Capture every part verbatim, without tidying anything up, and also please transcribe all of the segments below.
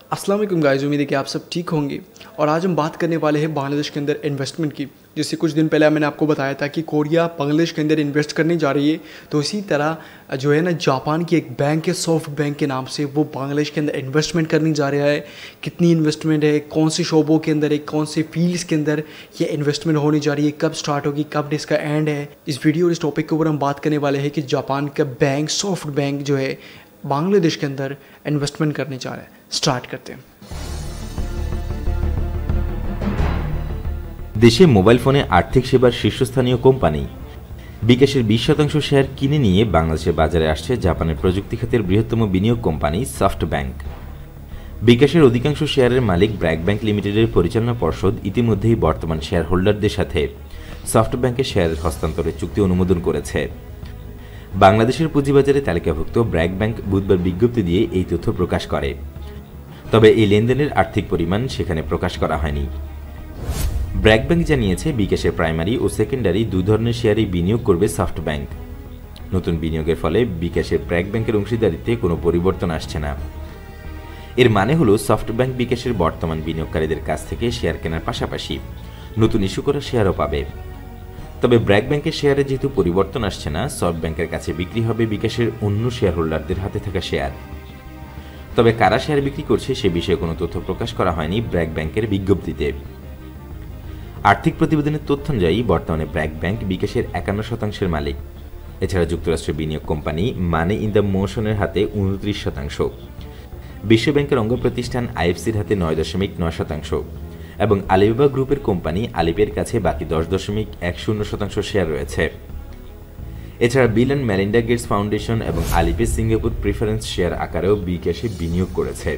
अस्सलाम वालेकुम गाइस, उम्मीद है कि आप सब ठीक होंगे। और आज हम बात करने वाले हैं बांग्लादेश के अंदर इन्वेस्टमेंट की। जैसे कुछ दिन पहले मैंने आपको बताया था कि कोरिया बांग्लादेश के अंदर इन्वेस्ट करने जा रही है, तो इसी तरह जो है ना जापान की एक बैंक है सॉफ्ट बैंक के नाम से, वो बांग्लादेश के अंदर इन्वेस्टमेंट करने जा रहा है। कितनी इन्वेस्टमेंट है, कौन से शोबों के अंदर है, कौन से फील्ड्स के अंदर ये इन्वेस्टमेंट होने जा रही है, कब स्टार्ट होगी, कब इसका एंड है। इस वीडियो और इस टॉपिक के ऊपर हम बात करने वाले हैं कि जापान का बैंक सॉफ्ट बैंक जो है बांग्लादेश के अंदर इन्वेस्टमेंट करने जा रहा है। स्टार्ट करते हैं। দেশে মোবাইল ফোনে আর্থিক সেবার শীর্ষস্থানীয় কোম্পানি বিকাশের বিশ শতাংশ শেয়ার কিনে নিয়ে বাংলাদেশের বাজারে আসছে জাপানের প্রযুক্তি খাতের বৃহত্তম বিনিয়োগ কোম্পানি সফট ব্যাংক। বিকাশের অধিকাংশ শেয়ারের মালিক ব্র্যাক ব্যাংক লিমিটেডের পরিচালনা পর্ষদ ইতিমধ্যেই বর্তমান শেয়ার হোল্ডারদের সাথে সফট ব্যাংকের শেয়ারের হস্তান্তরের চুক্তি অনুমোদন করেছে। বাংলাদেশের পুঁজিবাজারে তালিকাভুক্ত ব্র্যাক ব্যাংক বুধবার বিজ্ঞপ্তি দিয়ে এই তথ্য প্রকাশ করে, তবে এই লেনদেনের আর্থিক পরিমাণ সেখানে প্রকাশ করা হয়নি। ব্র্যাক ব্যাংক জানিয়েছে বিকাশের প্রাইমারি ও সেকেন্ডারি দুই ধরনের শেয়ারে বিনিয়োগ করবে সফট ব্যাংক। নতুন বিনিয়োগের ফলে বিকাশের ব্র্যাক ব্যাংকের অংশীদারিত্বে কোনো পরিবর্তন আসছে না। এর মানে হলো সফট ব্যাংক বিকাশের বর্তমান বিনিয়োগকারীদের কাছ থেকে শেয়ার কেনার পাশাপাশি নতুন ইস্যু করা শেয়ারও পাবে। তবে ব্র্যাক ব্যাংকের শেয়ারে যেহেতু পরিবর্তন আসছে না, সফট ব্যাংকের কাছে বিক্রি হবে বিকাশের অন্য শেয়ার হোল্ডারদের হাতে থাকা শেয়ার। তবে কারা শেয়ার বিক্রি করছে সে বিষয়ে কোনো তথ্য প্রকাশ করা হয়নি ব্র্যাক ব্যাংকের বিজ্ঞপ্তিতে। আর্থিক প্রতিবেদনের তথ্য অনুযায়ী বর্তমানে ব্র্যাক ব্যাংক বিকাশের একান্ন শতাংশের মালিক। এছাড়া যুক্তরাষ্ট্রের বিনিয়োগ কোম্পানি মানি ইন দ্য মোশনের হাতে উনত্রিশ শতাংশ, বিশ্বব্যাংকের অঙ্গ প্রতিষ্ঠান আইএফসির হাতে নয় দশমিক নয় শতাংশ এবং আলিবাবা গ্রুপের কোম্পানি আলিপের কাছে বাকি দশ দশমিক এক শূন্য শতাংশ শেয়ার রয়েছে। এছাড়া Bill and Melinda Gates Foundation এবং আলিপে সিঙ্গাপুর প্রিফারেন্স শেয়ার আকারেও বিকাশে বিনিয়োগ করেছে।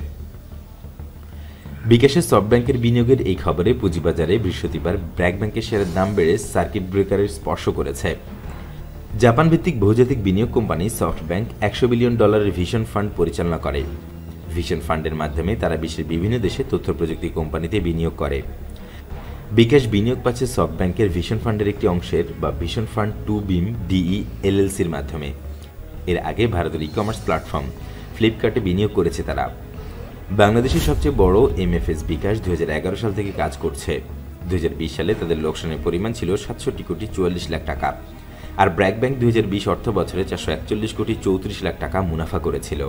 বিকাশের সফট ব্যাংকের বিনিয়োগের এই খবরে পুঁজিবাজারে বৃহস্পতিবার ব্র্যাক ব্যাংকের শেয়ারের দাম বেড়ে সার্কিট ব্রেকারের স্পর্শ করেছে। জাপান ভিত্তিক বহুজাতিক বিনিয়োগ কোম্পানি সফট ব্যাংক একশো বিলিয়ন ডলারের ভিশন ফান্ড পরিচালনা করে। ভিশন ফান্ডের মাধ্যমে তারা বিশ্বের বিভিন্ন দেশে তথ্য প্রযুক্তি কোম্পানিতে বিনিয়োগ করে। বিকাশ বিনিয়োগ পাচ্ছে সফট ব্যাংকের ভিশন ফান্ডের একটি অংশের বা vision fund two Beam D E এলএলসির মাধ্যমে। এর আগে ভারতের ই কমার্স প্ল্যাটফর্ম ফ্লিপকার্টে বিনিয়োগ করেছে তারা। বাংলাদেশের সবচেয়ে বড় এমএফএস বিকাশ দুই হাজার এগারো সাল থেকে কাজ করছে। দুই হাজার বিশ সালে তাদের লোকসানের পরিমাণ ছিল সাতষট্টি কোটি চুয়াল্লিশ লাখ টাকা, আর ব্র্যাক ব্যাংক দুই হাজার বিশ অর্থ বছরে চারশো একচল্লিশ কোটি চৌত্রিশ লাখ টাকা মুনাফা करेছিল।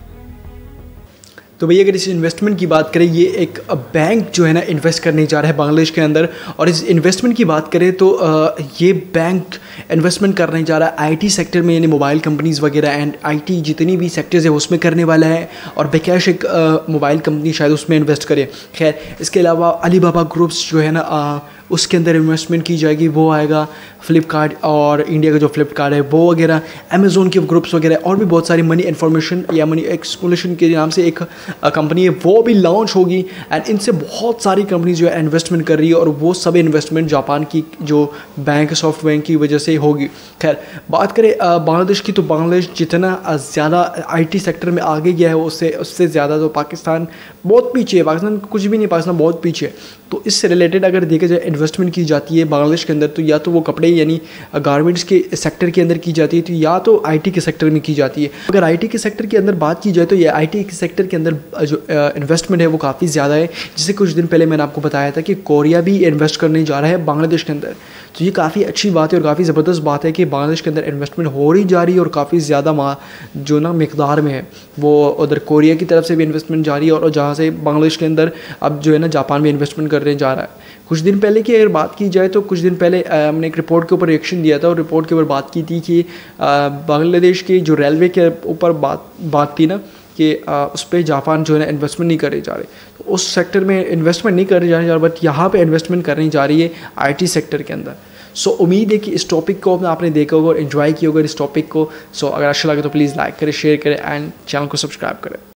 तो भैया अगर इस इन्वेस्टमेंट की बात करें, ये एक बैंक जो है ना इन्वेस्ट करने जा रहा है बांग्लादेश के अंदर। और इस इन्वेस्टमेंट की बात करें तो ये बैंक इन्वेस्टमेंट करने जा रहा है आईटी सेक्टर में, यानी मोबाइल कंपनीज़ वगैरह एंड आईटी जितनी भी सेक्टर्स है उसमें करने वाला है। और बिकाश एक मोबाइल कंपनी शायद उसमें इन्वेस्ट करे। खैर, इसके अलावा अलीबाबा ग्रुप्स जो है ना उसके अंदर इन्वेस्टमेंट की जाएगी, वो आएगा। फ्लिपकार्ट और इंडिया का जो फ्लिपकार्ट है वो वगैरह, अमेज़ोन के ग्रुप्स वगैरह, और भी बहुत सारी मनी इन्फॉर्मेशन या मनी एक्सप्लोरेशन के नाम से एक कंपनी है, वो भी लॉन्च होगी। एंड इनसे बहुत सारी कंपनी जो है इन्वेस्टमेंट कर रही है, और वो सब इन्वेस्टमेंट जापान की जो बैंक सॉफ्ट बैंक की वजह से होगी। खैर, बात करें बांग्लादेश की, तो बांग्लादेश जितना ज़्यादा आईटी सेक्टर में आगे गया है उससे उससे ज़्यादा तो पाकिस्तान बहुत पीछे है। पाकिस्तान कुछ भी नहीं, पाकिस्तान बहुत पीछे है। तो इससे रिलेटेड अगर देखा जाए इन्वेस्टमेंट की जाती है बांग्लादेश के अंदर, तो या तो वो कपड़े यानी गारमेंट्स के सेक्टर के अंदर की जाती है, तो या तो आईटी के सेक्टर में की जाती है। अगर आईटी के सेक्टर के अंदर बात की जाए तो ये आईटी के सेक्टर के अंदर जो इन्वेस्टमेंट है वो काफ़ी ज़्यादा है। जैसे कुछ दिन पहले मैंने आपको बताया था कि कोरिया भी इन्वेस्ट करने जा रहा है बांग्लादेश के अंदर। तो ये काफ़ी अच्छी बात है और काफ़ी ज़बरदस्त बात है कि बांग्लादेश के अंदर इन्वेस्टमेंट हो रही जा रही है, और काफ़ी ज़्यादा जो ना मिकदार में है वो उधर कोरिया की तरफ से भी इन्वेस्टमेंट जारी है, और जहाँ से बांग्लादेश के अंदर अब जो है ना जापान में इन्वेस्टमेंट करने जा रहा है। कुछ दिन पहले की अगर बात की जाए तो कुछ दिन पहले हमने एक रिपोर्ट के ऊपर रिएक्शन दिया था, और रिपोर्ट के ऊपर बात की थी कि बांग्लादेश की जो रेलवे के ऊपर बात बात थी ना कि उस पर जापान जो है ना इन्वेस्टमेंट नहीं करने जा रहे। तो उस सेक्टर में इन्वेस्टमेंट नहीं करने जा रहे, बट यहाँ पे इन्वेस्टमेंट करनी जा रही है आईटी सेक्टर के अंदर। सो so, उम्मीद है कि इस टॉपिक को आपने देखा होगा और एंजॉय किया होगा इस टॉपिक को। सो so, अगर अच्छा लगे तो प्लीज़ लाइक करें, शेयर करें एंड चैनल को सब्सक्राइब करें।